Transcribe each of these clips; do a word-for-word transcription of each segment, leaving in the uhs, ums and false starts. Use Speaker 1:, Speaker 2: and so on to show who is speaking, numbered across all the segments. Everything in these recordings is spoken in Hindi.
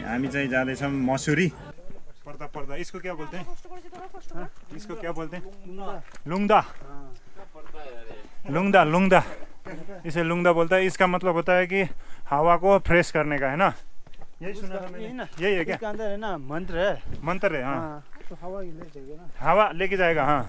Speaker 1: हामी चाहिँ जाँदैछौँ मसुरी। पर्दा पर्दा इसको क्या बोलते हैं? इसको क्या बोलते हैं? लुंगदा। लुंगदा लुंगदा इसे लुंगदा बोलता है। इसका मतलब होता है कि हवा को फ्रेश करने का, है ना? यही सुना था मैंने। यही है क्या?
Speaker 2: इसका अंदर है ना मंत्र है।
Speaker 1: मंत्र है, हाँ।
Speaker 2: तो हवा ले जाएगा ना,
Speaker 1: हवा लेके जाएगा, हाँ।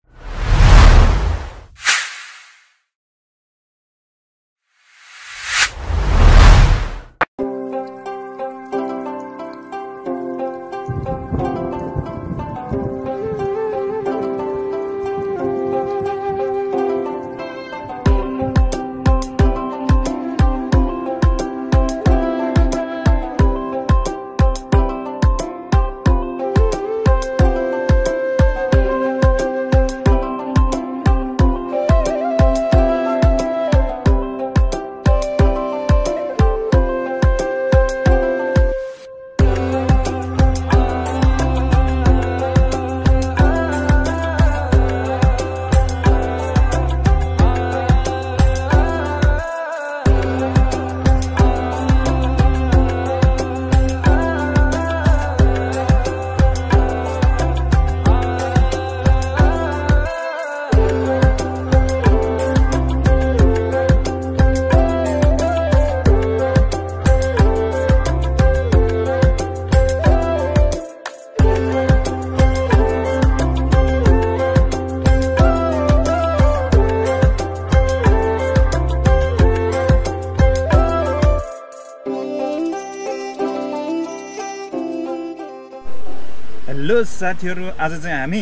Speaker 1: हेलो साथीहरू, आज चाहिँ हामी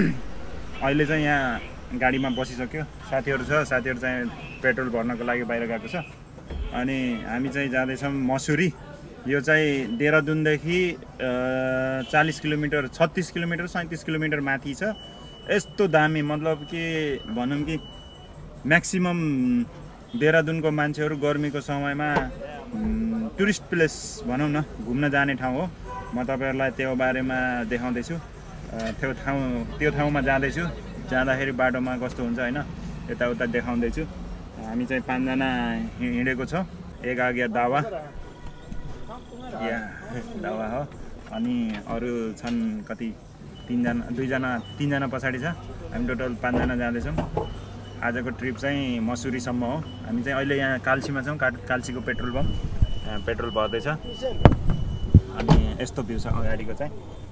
Speaker 1: अहिले चाहिँ यहाँ गाडीमा बसिसक्यो। साथीहरू छ, साथीहरू चाहिँ पेट्रोल भर्नको लागि बाहिर गएको छ। अनि हामी चाहिँ जाँदैछौँ मसुरी। यो चाहिँ देहरादुनदेखि चालीस किलोमिटर छत्तीस किलोमिटर सैँतिस किलोमिटर माथि छ। यस्तो दामी, मतलब कि भनौँ कि म्याक्सिमम देहरादुनको मान्छेहरू गर्मीको समयमा टुरिस्ट प्लेस भनौँ न, घुम्न जाने ठाउँ हो। म तपाईहरुलाई त्यो बारेमा देखाउँदैछु। त्यो ठाउँ त्यो ठाउँमा जाँदैछु। जाँदाखेरि बाटोमा कस्तो हुन्छ हैन, यताउता देखाउँदैछु। हामी चाहिँ पाँचजना हिँडेको छौँ। एक आगे दावा या दावा हो, अनि अरू छन् कति, तीनजना दुईजना तीनजना पछाडि छ। हामी टोटल पाँचजना जाँदैछौँ। आजको ट्रिप चाहिँ मसुरीसम्म हो। हामी चाहिँ अहिले यहाँ कालसीमा छौँ। कालसीको पेट्रोल पम्प, यहाँ पेट्रोल भर्दैछ। अनि यस्तो भ्यू छ अगाडिको चाहिँ।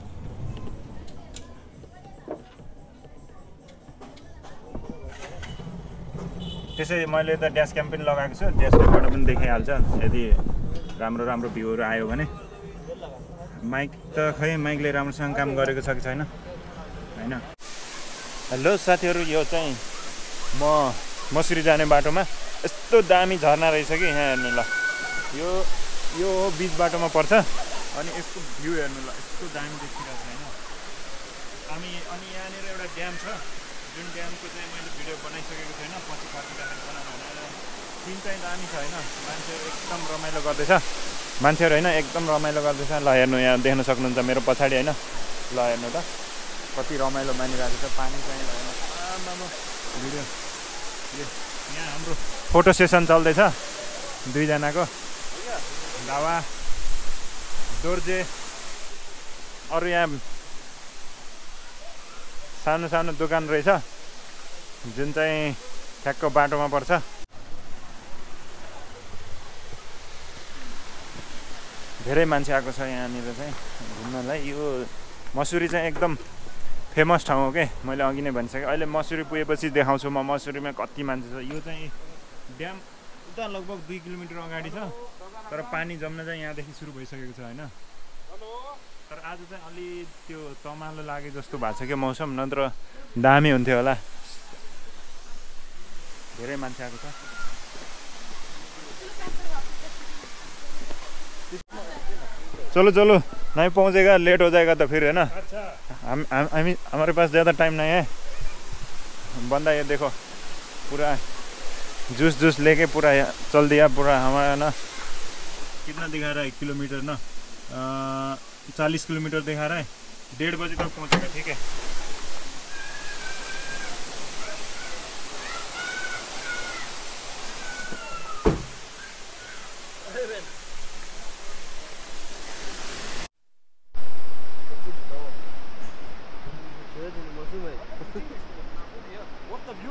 Speaker 1: त्यसै मैले त ड्यास क्याम पनि लगाएको छु। ड्यास क्यामबाट पनि देखाइहाल्छ यदि राम्रो राम्रो भ्यूहरू आयो भने। माइक त खै माइकले राम्रोसँग काम गरेको छ कि छैन हैन। हेलो साथीहरू, यो चाहिँ म मसुरी जाने बाटोमा यस्तो दामी झरना रहेछ कि यहाँ हेर्नु ल। यो यो बीच बाटोमा पर्छ। अनि यसको भ्यू हेर्नु ल, यस्तो दामी देखिरहेको छ हैन। हामी अनि यहाँनिर एउटा ड्याम छ, जुन ड्यामको चाहिँ मैले भिडियो बनाइसकेको छैन। पछि फर्किँदाखेरि बनाउनु भनेर। सिन चाहिँ दामी छ हैन। मान्छेहरू एकदम रमाइलो गर्दैछ। मान्छेहरू हैन एकदम रमाइलो गर्दैछ। ल हेर्नु, यहाँ देख्न सक्नुहुन्छ मेरो पछाडि हैन। ल हेर्नु त कति रमाइलो मानिरहेको छ। पानी चाहिँ हेर्नु आमामा भिडियो। यहाँ हाम्रो फोटो सेसन चल्दैछ दुईजनाको। दावा दोर्जे, अरू यहाँ सानो सानो दोकान रहेछ जुन चाहिँ ठ्याक्क बाटोमा पर्छ। धेरै मान्छे आएको छ यहाँनिर चाहिँ घुम्नलाई। यो मसुरी चाहिँ एकदम फेमस ठाउँ हो के, मैले अघि नै भनिसकेँ। अहिले मसुरी पुगेपछि देखाउँछु म मसुरीमा कति मान्छे छ। यो चाहिँ ड्याम उता लगभग दुई किलोमिटर अगाडि छ, तर पानी जम्न चाहिँ यहाँदेखि सुरु भइसकेको छ हैन। तर आज चाहिँ अलि त्यो तमालो लागे जस्तो भएको छ क्या मौसम, नत्र दामी हुन्थ्यो होला। धेरै मान्छे आएको छ। चलो चलो नहीं पहुंचेगा, लेट हो जाएगा तो फिर है ना। हम हम हमारे पास ज़्यादा टाइम नहीं है। बंदा ये देखो पूरा जूस जूस लेके पूरा चल दिया पूरा हमारा ना। कितना दिखा रहा है किलोमीटर ना, चालीस किलोमीटर दिखा रहा है। डेढ़ बजे तक पहुंचेगा, ठीक है।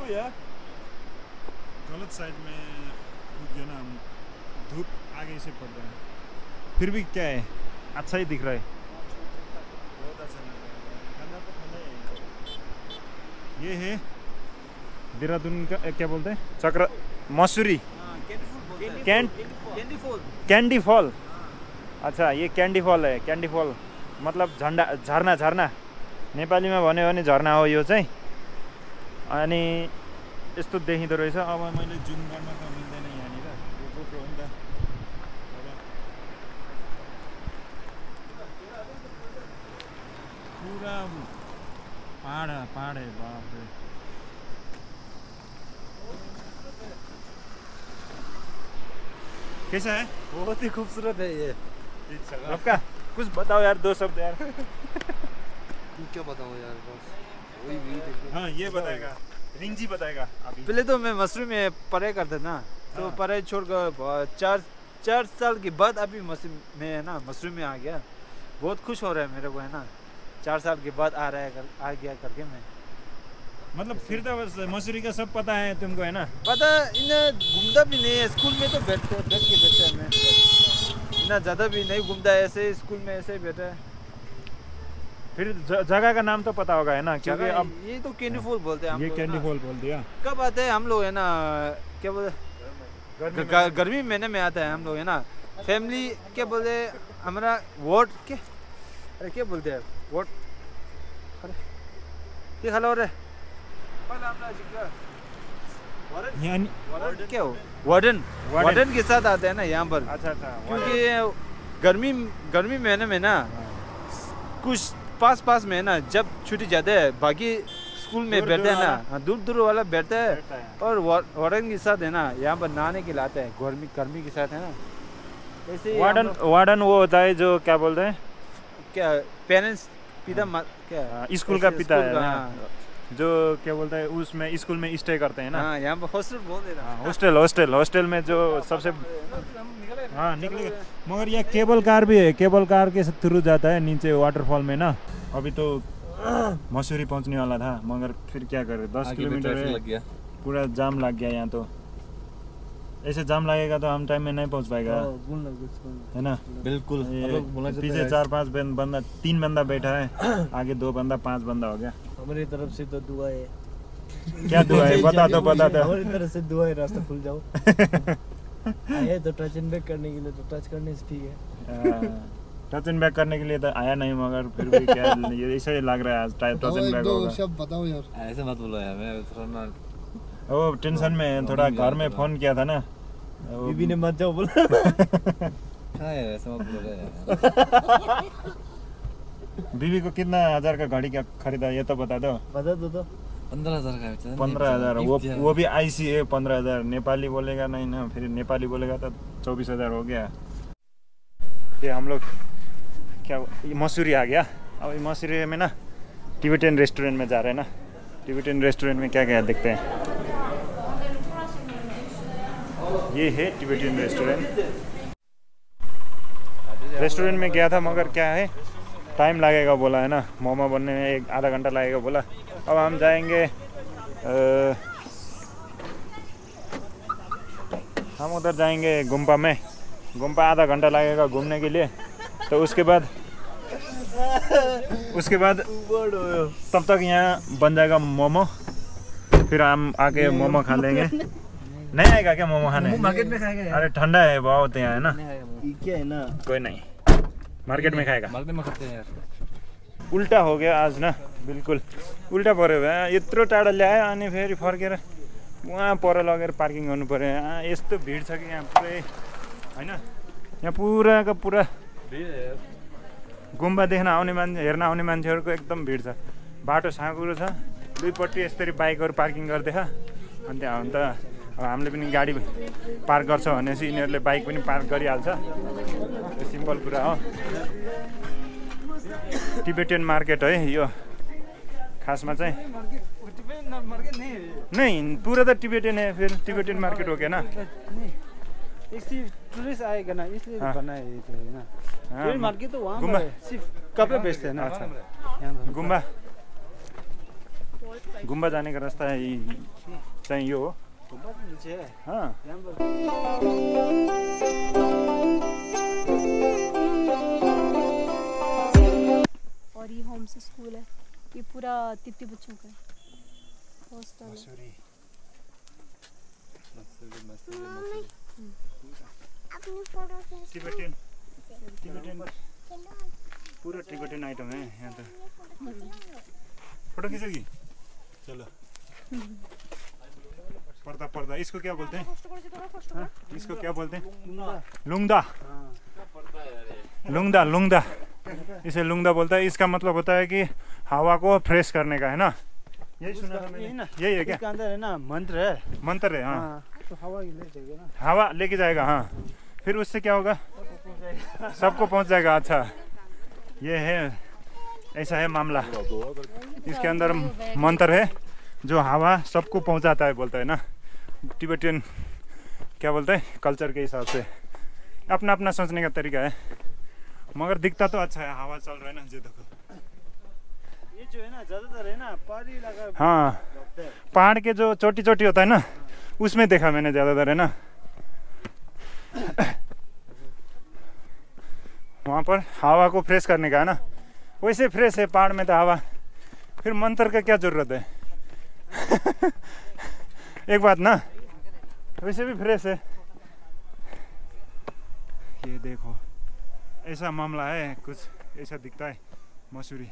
Speaker 1: यार गलत साइड में रुक गया ना हम धूप आगे से पड़ रहा है फिर भी क्या है अच्छा ही दिख रहा है बहुत अच्छा लग रहा है खाना तो खाना ही ये है देहरादून का क्या बोलते हैं चक्र मसूरी कैंडी फॉल अच्छा ये कैंडी फॉल है कैंडी फॉल मतलब झन्डा झरना झरना नेपालीमा भन्यो भने झरना हो यो चाहिँ अनि यस्तो देखिँदो रहेछ अब मैले जुम गर्न त मिल्दैन यहाँनिर यो गोप्रो हो नि त पुरा पहाड पहाड है बाप रे कैसा है
Speaker 2: बहुत ही खूबसूरत है ये
Speaker 1: आपका कुछ बताओ यार दो शब्द यार
Speaker 2: क्या बताऊँ यार बस वही व्यू देखो
Speaker 1: हाँ ये बताएगा रिंजी बताएगा अभी
Speaker 2: पहले तो मैं मसूरी में पढ़ाई करता ना तो
Speaker 1: हाँ।
Speaker 2: पढ़ाई छोड़कर चार चार साल के बाद अभी मसूरी में है ना मसूरी में आ गया बहुत खुश हो रहा है मेरे को है ना चार साल के बाद आ रहा है कर, आ गया करके मैं
Speaker 1: मतलब फिर तो बस मसूरी का सब पता है तुमको है ना
Speaker 2: पता इन्हें घूमता भी नहीं है स्कूल में तो बैठते बैठ के बैठते हैं मैं इतना ज़्यादा भी नहीं घूमता है ऐसे स्कूल में ऐसे ही बैठा है
Speaker 1: फिर ज- जगह का नाम तो पता होगा है ना क्योंकि
Speaker 2: जगह
Speaker 1: अब
Speaker 2: ये तो कैंडी फॉल बोलते हैं हम
Speaker 1: ये
Speaker 2: लोग
Speaker 1: कैंडी
Speaker 2: ना।
Speaker 1: फॉल बोल दिया
Speaker 2: कब आते हैं हम लोग है ना क्या बोलते
Speaker 1: गर्मी में।
Speaker 2: ग- गर्मी महीने में आता है हम लोग है ना फैमिली क्या बोलते हैं हमारा वोट क्या अरे क्या बोलते हैं वोट अरे ये खाला रे
Speaker 1: यानी
Speaker 2: वार्डन क्या हो वार्डन
Speaker 1: वार्डन।
Speaker 2: वार्डन के साथ आते हैं ना यहाँ पर
Speaker 1: अच्छा अच्छा
Speaker 2: क्योंकि गर्मी गर्मी महीने में ना कुछ पास पास में है ना जब छुट्टी जाते हैं बाकी स्कूल में
Speaker 1: दूर-
Speaker 2: बैठते हैं
Speaker 1: दूर
Speaker 2: ना
Speaker 1: वाला।
Speaker 2: हाँ, दूर दूर वाला बैठते हैं
Speaker 1: बैठता है।
Speaker 2: और वा- वार्डन के साथ है ना यहाँ पर नहाने के लिए आते हैं गर्मी गर्मी के साथ है ना ऐसे ही हम
Speaker 1: वार्डन
Speaker 2: लोग-
Speaker 1: वार्डन वो होता है जो क्या बोलते हैं
Speaker 2: क्या पेरेंट्स पिता मा- क्या
Speaker 1: हाँ, स्कूल का
Speaker 2: ऐसे
Speaker 1: पिता
Speaker 2: स्कूल
Speaker 1: है
Speaker 2: का,
Speaker 1: ना,
Speaker 2: हाँ।
Speaker 1: जो क्या बोलते हैं उसमें स्कूल में स्टे करते हैं ना
Speaker 2: हाँ यहाँ पर हॉस्टल बोल दे रहा
Speaker 1: हॉस्टल हॉस्टल हॉस्टल में जो सबसे हाँ निकले मगर यहाँ केबल कार भी है केबल कार के थ्रू जाता है नीचे वाटरफॉल में ना अभी तो मसूरी पहुंचने वाला था मगर फिर क्या करे दस किलोमीटर है
Speaker 3: लग गया
Speaker 1: पूरा जाम लग गया यहाँ तो ऐसे जाम लगेगा तो हम टाइम में नहीं पहुंच पाएगा है ना
Speaker 3: बिल्कुल
Speaker 1: ये
Speaker 3: अब लोग बोलना चाहते
Speaker 1: पीछे
Speaker 3: हैं।
Speaker 1: चार पांच बन- बंदा तीन बंदा बैठा है आगे दो बंदा पांच बंदा हो गया
Speaker 4: हमारी तरफ से तो दुआ है
Speaker 1: क्या दुआ है बता दो बता दो
Speaker 4: हमारी तरफ से दुआ है रास्ता खुल जाओ आए तो टच एंड बैक करने के लिए तो टच करने से ठीक है
Speaker 1: टच एंड बैक करने के लिए तो आया नहीं मगर फिर भी क्या ये ऐसा ही लग रहा है आज टच एंड बैक होगा
Speaker 2: शब्द बताओ यार
Speaker 3: ऐसे मत बोलो यार मैं थोड़ा ना
Speaker 1: वो टेंशन में थोड़ा घर में फोन किया था ना वो-
Speaker 4: बीबी ने मत जाओ बोला
Speaker 3: हाँ यार ऐसे मत बोलो यार
Speaker 1: बीवी को कितना हजार का घड़ी का खरीदा ये तो बता दो
Speaker 4: बता दो तो
Speaker 3: पंद्रह हजार का बेचा
Speaker 1: पंद्रह हजार वो वो भी आईसी है पंद्रह हजार नेपाली बोलेगा नहीं ना फिर नेपाली बोलेगा तो चौबीस हजार हो गया ये हम लोग क्या ये मसूरी आ गया अब ये मसूरी में ना टिबेटियन रेस्टोरेंट में जा रहे हैं ना टिबेटियन रेस्टोरेंट में क्या क्या है देखते हैं ये है टिबेटियन रेस्टोरेंट रेस्टोरेंट में गया था मगर क्या है टाइम लगेगा बोला है ना मोमो बनने में एक आधा घंटा लगेगा बोला अब हम जाएंगे आ, हम उधर जाएंगे गुम्पा में गुम्पा आधा घंटा लगेगा घूमने के लिए तो उसके बाद उसके बाद तब तक यहाँ बन जाएगा मोमो फिर हम आके मोमो खा लेंगे नहीं आएगा क्या मोमो खाने
Speaker 4: मार्केट में खाएगा यार
Speaker 1: अरे ठंडा है बहुत यहाँ है ना
Speaker 4: ये क्या है ना
Speaker 1: कोई नहीं मार्केट में खाएगा
Speaker 3: मार्केट में खाते हैं यार
Speaker 1: उल्टा हो गया आज ना बिल्कुल उल्टा पऱ्यो भए यत्रो टाढा ल्यायो अनि फेरि फर्केर वहाँ पर लगेर पार्किङ गर्नु पऱ्यो यहाँ यस्तो भिड छ कि यहाँ पुरै होइन यहाँ पुराको पुरा गुम्बा देख्न आउने मान्छे हेर्न आउने मान्छेहरूको एकदम भिड छ बाटो साँघुरो छ दुईपट्टि यसरी बाइकहरू पार्किङ गरिदिएछ अनि त्यहाँ अन्त अब हामीले पनि गाडी पार्क गर्छ भनेपछि यिनीहरूले बाइक पनि पार्क गरिहाल्छ त्यो सिम्पल कुरा हो टिबेटियन मार्केट है यो खासमा चाहिँ नहीं पूरा तो टिबेटियन है फिर टिबेटियन मार्केट हो गया ना
Speaker 2: इसी टूरिस्ट आएगा ना इसलिए
Speaker 1: हाँ।
Speaker 2: बना है ये तो है ना
Speaker 1: हाँ,
Speaker 2: टूरिस्ट मार्केट तो वहाँ
Speaker 1: गुम्बा।
Speaker 2: पर है, सिर्फ कपड़े बेचते हैं ना
Speaker 1: अच्छा।
Speaker 2: यहाँ पर।
Speaker 1: गुम्बा गुम्बा जाने का रास्ता है ये चाहिँ यो हो
Speaker 2: गुम्बा तो नीचे है
Speaker 1: हाँ
Speaker 2: यहाँ पर
Speaker 5: और ये होम से स्कूल है, ये पूरा तिब्बती बच्चों का है हॉस्टल है।
Speaker 1: मसूरी टिबेटियन टिबेटियन पूरा टिबेटियन आइटम है यहाँ तो फोटो खींचोगी चलो पर्दा पर्दा इसको क्या बोलते हैं हाँ? इसको क्या बोलते हैं लुंगदा लुंगदा लुंगदा इसे लुंगदा बोलता है। इसका मतलब होता है कि हवा को फ्रेश करने का है ना यही सुना था मैंने
Speaker 2: ना
Speaker 1: यही है क्या
Speaker 2: इसके अंदर है ना मंत्र है
Speaker 1: मंत्र है हाँ
Speaker 2: हाँ तो हवा ही ले जाएगा ना
Speaker 1: हवा लेके जाएगा हाँ फिर उससे क्या होगा सबको पहुंच जाएगा। अच्छा ये है ऐसा है मामला इसके अंदर मंत्र है जो हवा सबको पहुंचाता है बोलता है ना टिबेटियन क्या बोलते हैं कल्चर के हिसाब से अपना अपना सोचने का तरीका है मगर दिखता तो अच्छा है हवा चल रहा है ना जो देखो
Speaker 2: ये जो है ना ज्यादातर है ना पहाड़ी इलाका
Speaker 1: हाँ पहाड़ के जो चोटी चोटी होता है ना उसमें देखा मैंने ज्यादातर है ना वहाँ पर हवा को फ्रेश करने का है ना वैसे फ्रेश है पहाड़ में तो हवा फिर मंत्र का क्या जरूरत है एक बात ना वैसे भी फ्रेश है। ये देखो ऐसा मामला है कुछ ऐसा दिखता है मसूरी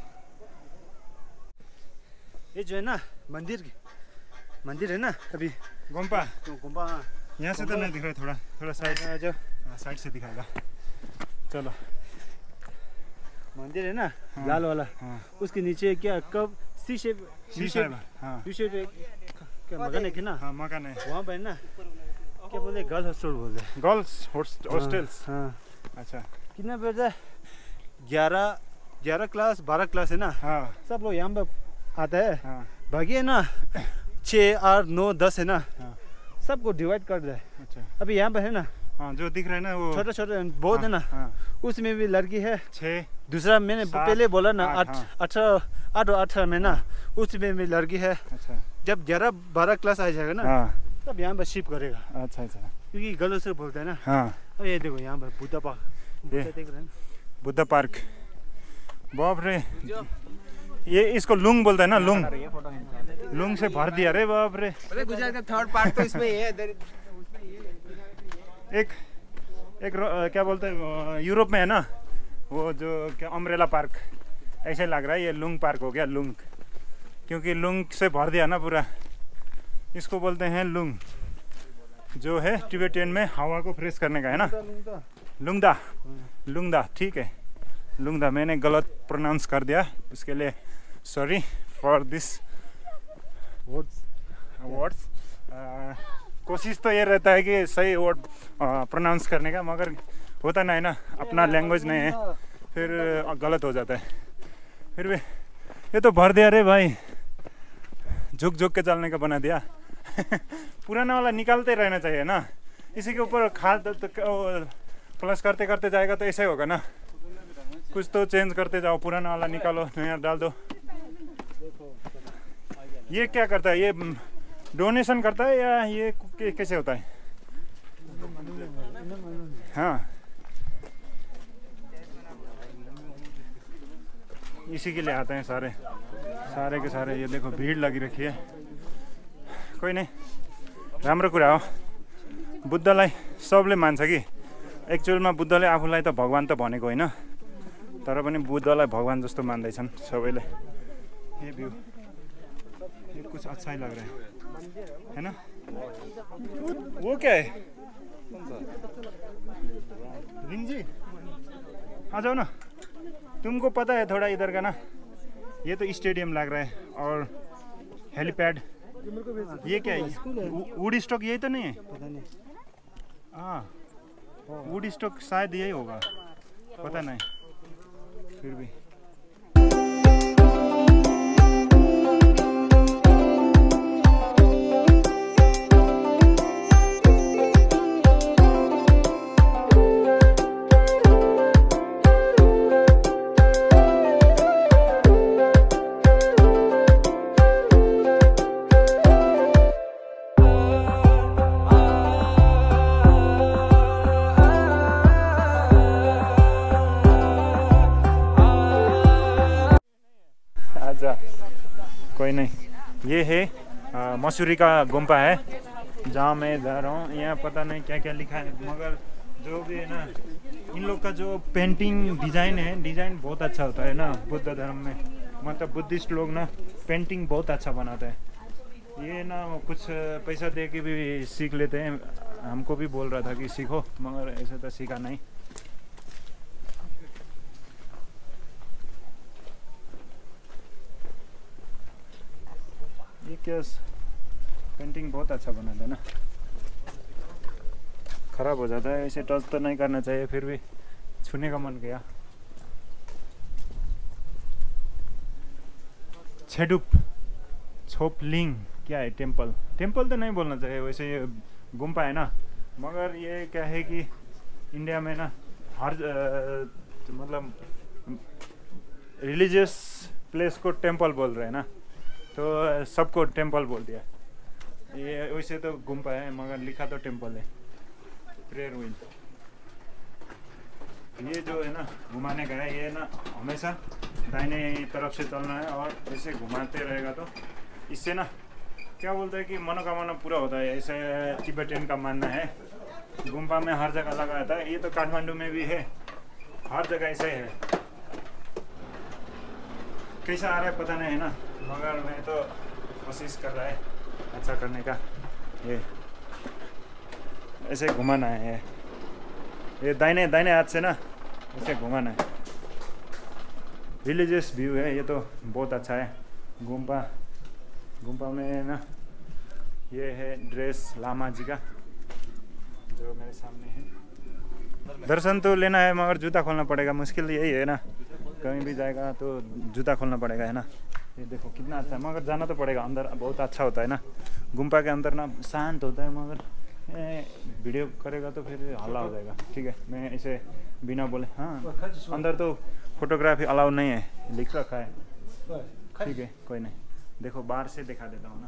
Speaker 2: ये जो है ना मंदिर मंदिर है ना अभी
Speaker 1: गुम्पा
Speaker 2: तो गुम्बा
Speaker 1: यहाँ से तो नहीं दिख रहा है थोड़ा थोड़ा साइड
Speaker 2: जो
Speaker 1: साइड से दिखाएगा चलो
Speaker 2: मंदिर है ना
Speaker 1: हाँ,
Speaker 2: लाल वाला
Speaker 1: हाँ
Speaker 2: उसके नीचे क्या कब सी शेप
Speaker 1: सी साहब हाँ
Speaker 2: यू शेप क्या मकान है कि ना
Speaker 1: हाँ मकान है
Speaker 2: वहाँ पर है ना क्या बोलते गर्ल हॉस्टल बोलते हैं
Speaker 1: गर्ल्स हॉस्टल्स
Speaker 2: हाँ
Speaker 1: अच्छा
Speaker 2: कितना बेटा ग्यारह ग्यारह क्लास बारह क्लास है ना
Speaker 1: हाँ
Speaker 2: सब लोग यहाँ पर आता है
Speaker 1: हाँ
Speaker 2: बाकी है ना छः आठ नौ दस है ना
Speaker 1: हाँ
Speaker 2: सबको डिवाइड कर दे
Speaker 1: अच्छा
Speaker 2: अभी यहाँ पर है ना
Speaker 1: हाँ जो दिख रहा है ना वो
Speaker 2: छोटे छोटे बहुत
Speaker 1: हाँ,
Speaker 2: है ना
Speaker 1: हाँ
Speaker 2: उसमें भी लड़की है
Speaker 1: छः
Speaker 2: दूसरा मैंने
Speaker 1: सात,
Speaker 2: पहले बोला ना
Speaker 1: आठ,
Speaker 2: आठ
Speaker 1: हाँ।
Speaker 2: अठारह आठ और अठारह में ना उसमें भी लड़की है।
Speaker 1: अच्छा
Speaker 2: जब ग्यारह बारह क्लास आ जाएगा ना
Speaker 1: हाँ
Speaker 2: तब यहाँ पर शिफ्ट करेगा
Speaker 1: अच्छा अच्छा
Speaker 2: क्योंकि गलत से बोलते हैं ना।
Speaker 1: हाँ
Speaker 2: अब ये देखो यहाँ पर बुद्धा पार्क बुद्धा देख रहे हैं ना?
Speaker 1: बुद्धा पार्क बाप रे ये इसको लुंग बोलता है ना लुंग लुंग से भर दिया रे बाप रे
Speaker 3: गुजरात का थर्ड पार्ट तो इसमें ही है
Speaker 1: एक एक रो- क्या बोलते हैं यूरोप में है ना वो जो क्या अम्ब्रेला पार्क ऐसे लग रहा है ये लुंग पार्क हो गया लुंग क्योंकि लुंग से भर दिया ना पूरा इसको बोलते हैं लुंग जो है टिबेटियन में हवा को फ्रेश करने का है ना लुंगदा लुंगदा ठीक है लुंगदा मैंने गलत प्रोनाउंस कर दिया उसके लिए sorry for this
Speaker 2: words
Speaker 1: words कोशिश तो ये रहता है कि सही वर्ड प्रोनाउंस करने का मगर होता नहीं ना अपना लैंग्वेज नहीं है फिर गलत हो जाता है फिर भी ये तो भर दिया रे भाई झुक झुक के चलने का बना दिया पुराना वाला निकालते रहना चाहिए ना इसी के ऊपर खाद प्लस करते करते जाएगा तो ऐसा ही होगा ना कुछ तो चेंज करते जाओ पुराना वाला निकालो नया डाल दो। ये क्या करता है ये डोनेशन करता है या ये कैसे होता है? हाँ इसी के लिए आते हैं सारे सारे के सारे। ये देखो भीड़ लगी रखी है कोही नहीं राम्रो कुरा हो बुद्धलाई सबले मान्छ कि एक्चुअलमा बुद्धले आफूलाई त भगवान त भनेको होइन तर पनि बुद्धलाई भगवान जस्तो मान्दैछन् सबैले। ये भ्यू ये कुछ अच्छा ही लग रहा है है ना? वो क्या है रिंग जी आ जाओ ना तुमको पता है थोड़ा इधर का ना ये तो स्टेडियम लग रहा है और हेलीपैड ये क्या है वुड स्टॉक यही तो नहीं है
Speaker 2: पता नहीं
Speaker 1: हाँ वुड स्टॉक शायद यही होगा पता नहीं फिर भी अच्छा कोई नहीं। ये है आ, मसूरी का गुम्पा है जहाँ मैं जा रहा हूँ। यहाँ पता नहीं क्या क्या लिखा है, मगर जो भी है ना, इन लोग का जो पेंटिंग डिज़ाइन है, डिज़ाइन बहुत अच्छा होता है ना बुद्ध धर्म में। मतलब बुद्धिस्ट लोग ना पेंटिंग बहुत अच्छा बनाते हैं। ये ना कुछ पैसा दे के भी सीख लेते हैं। हमको भी बोल रहा था कि सीखो, मगर ऐसे तो सीखा नहीं। ये क्या पेंटिंग बहुत अच्छा बनाता है ना, खराब हो जाता है। ऐसे टच तो नहीं करना चाहिए, फिर भी छूने का मन किया। छेडुप छोपलिंग क्या है? टेम्पल टेम्पल तो नहीं बोलना चाहिए, वैसे ये गुम्पा है ना। मगर ये क्या है कि इंडिया में ना हर आ, मतलब रिलीजियस प्लेस को टेम्पल बोल रहे हैं ना, तो सबको टेम्पल बोल दिया। ये वैसे तो गुम्पा है मगर लिखा तो टेम्पल है। प्रेयर व्हील ये जो है ना घुमाने का है, ये ना हमेशा दाहिने तरफ से चलना है और ऐसे घुमाते रहेगा तो इससे ना क्या बोलते हैं कि मनोकामना पूरा होता है। ऐसे तिब्बतियन का मानना है। गुम्पा में हर जगह लगा रहता है। ये तो काठमांडू में भी है, हर जगह ऐसे ही है। कैसा आ रहा है पता नहीं है ना, मगर मैं तो कोशिश कर रहा है अच्छा करने का। ये ऐसे घुमाना है, ये दाहिने दाहिने हाथ से ना ऐसे घुमाना है। रिलीजियस व्यू है ये तो बहुत अच्छा है। गुम्पा गुम्पा में ना ये है ड्रेस लामा जी का जो मेरे सामने है। दर्शन तो लेना है मगर जूता खोलना पड़ेगा, मुश्किल यही है ना, कहीं भी जाएगा तो जूता खोलना पड़ेगा है ना। ये देखो कितना अच्छा है, मगर जाना तो पड़ेगा अंदर। बहुत अच्छा होता है ना गुम्पा के अंदर ना, शांत होता है। मगर वीडियो करेगा तो फिर हल्ला हो जाएगा। ठीक है, मैं इसे बिना बोले, हाँ अंदर तो फोटोग्राफी अलाउ नहीं है, लिख रखा है। ठीक है कोई नहीं, देखो बाहर से दिखा देता हूँ ना।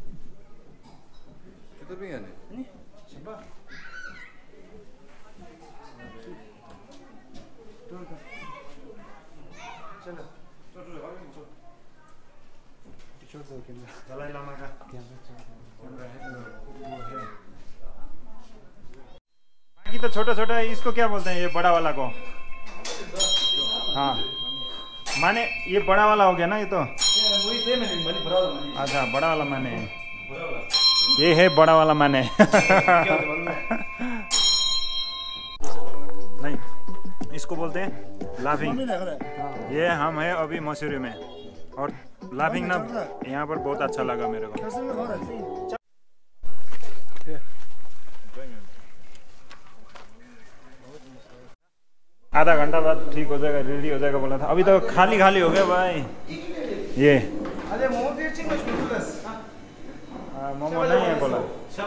Speaker 1: दलाई लामा का कैमरा है, वो है। बाकी तो छोटा छोटा है, इसको क्या बोलते हैं ये बड़ा वाला को? हाँ माने ये बड़ा वाला हो गया ना ये तो। अच्छा बड़ा वाला माने, ये है बड़ा वाला माने। नहीं, इसको बोलते हैं लाफिंग। ये हम है अभी मसूरी में, और लाफिंग ना यहाँ पर बहुत अच्छा लगा मेरे को। आधा घंटा बाद ठीक हो जाएगा, रेडी हो जाएगा बोला था। अभी तो खाली खाली हो गया भाई। ये मोमो नहीं है बोला।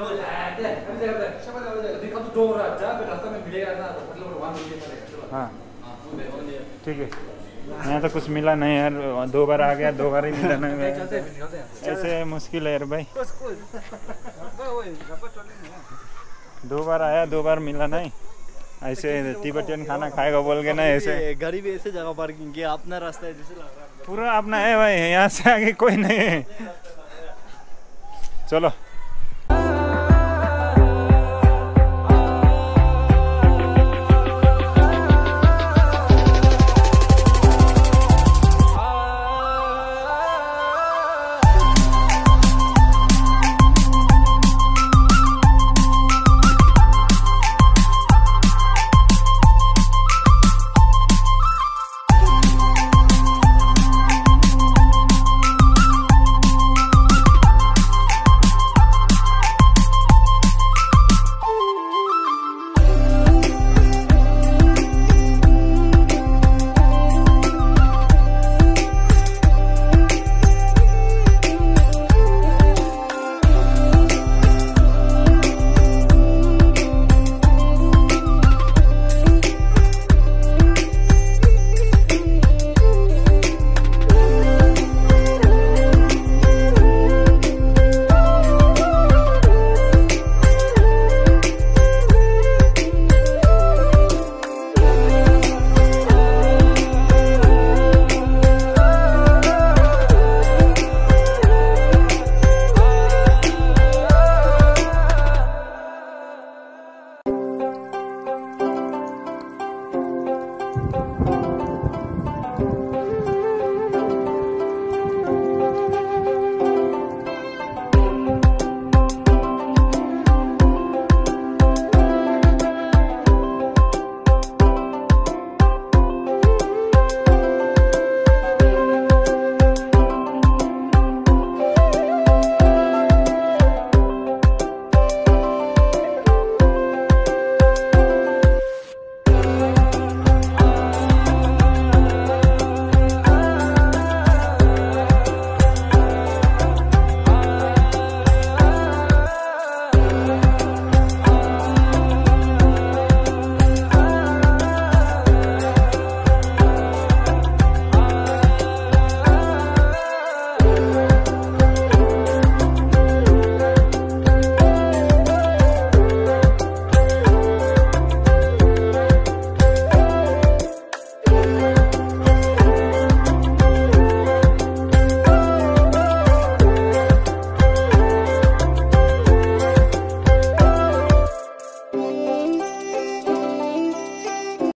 Speaker 1: हाँ ठीक है, यहाँ तो कुछ मिला नहीं यार। दो बार आ गया, दो बार ही मिला नहीं। ऐसे मुश्किल है यार भाई, दो बार आया दो बार मिला नहीं। ऐसे तिब्बतियन खाना खाएगा बोल के ना, ऐसे
Speaker 4: गाड़ी भी ऐसे जगह पार्किंग किया, अपना रास्ता है जैसे लग रहा है।
Speaker 1: पूरा अपना है भाई, यहाँ से आगे कोई नहीं है। चलो